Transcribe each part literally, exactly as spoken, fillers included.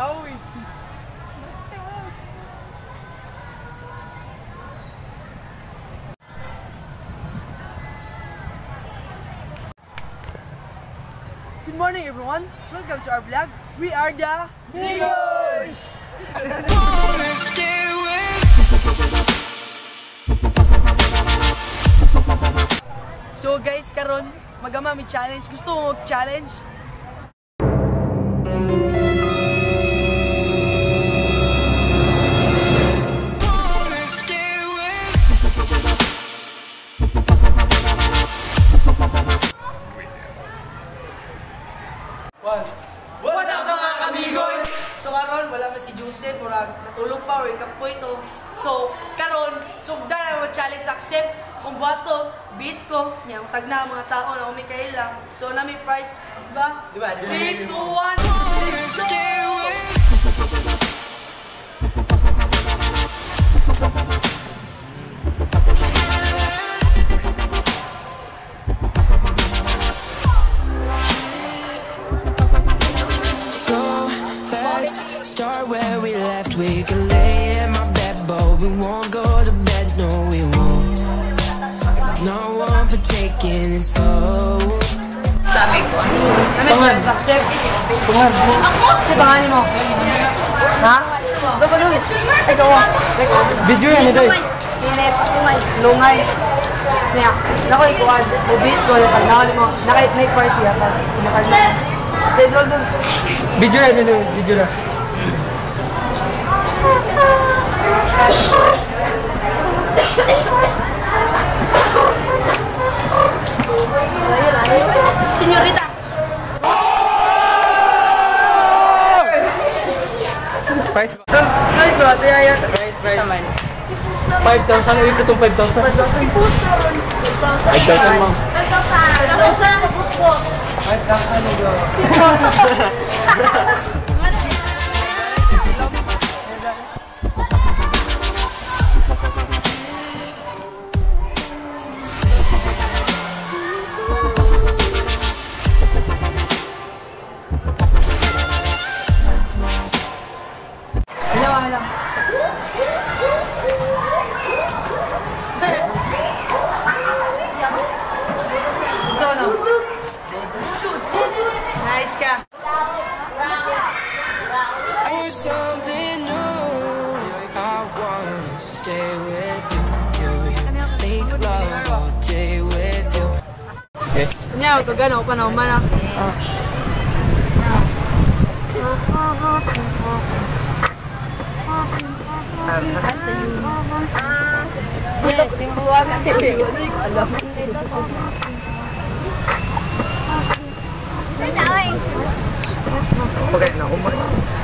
Awi. Good morning, everyone. Welcome to our vlog. We are the Migos! So guys, karon magama mi challenge. Gusto mo mag-challenge? What's up mga kamigos? So karon wala man si Joseph, murag natulog pa or ikapoy to. So karon sugda na mo challenge accept kung bato beat ko nya tag na mga tao na umikay lang. So na may prize, di ba? Di ba? three, two, one. Let's go. Start where we left, we can lay in my bed, but we won't go to bed, no we won't. No one for taking it slow. Sabi ko, namin sa accept. Ako? Si pangalan mo? Ha? Ito pa nun? Ito ko. Video yan ito eh. Init. Lungay. Niya. Nako ikuan. Ubit ko. Pagnaon mo. Nakait na i-price siya. Pinakas na. Dito doon. Video yan ito. Video na. Senyorita. Price ba? Price ba? Tiyaya. Price, price. five thousand. Uy, katong five thousand. five thousand. five thousand mo. five thousand. five thousand ang kabut ko. five thousand ano go? Nice ka. I want something new. I wanna stay with you. Make love all day with you. Nya, ito gano'n pa naman ah. Butok timbuan. Alam mo. Okay, na umay.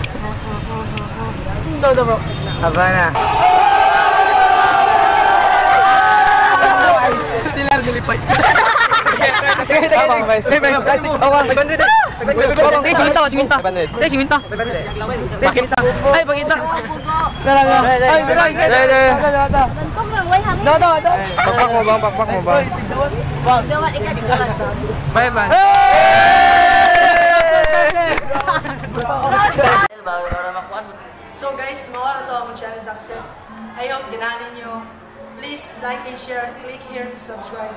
So, ito bro. Havana. Sila nilipay. Abang, guys. Hey, guys. Abang, five hundred. Abang, guys, singinta, singinta. Guys, singinta. Guys, singinta. Ay, pagkita. Tara, tara. Ay, tara. Tara, Bantong lang, way hangin. tara. Tara, Pakpak mo bang, pakpak mo bang? Dawat, ikaw, ikaw. Bye, man. So guys, mawala to ang challenge accept. I hope ganahan niyo. Please like and share. Click here to subscribe.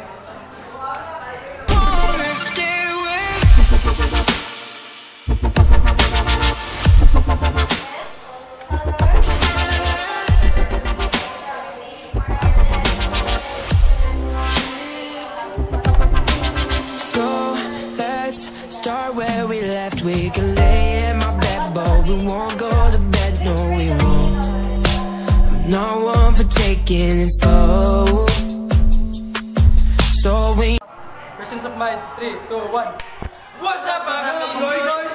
So let's start where we left. We can lay in my bed, but we won't go to bed, no we won't. I'm not one for taking it slow. So we Presence of mind. three, two, one. What's up, mga boys?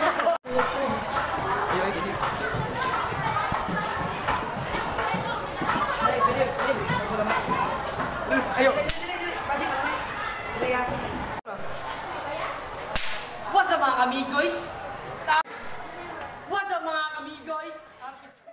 Ayo. What's up mga kamigos? What's up mga kamigos?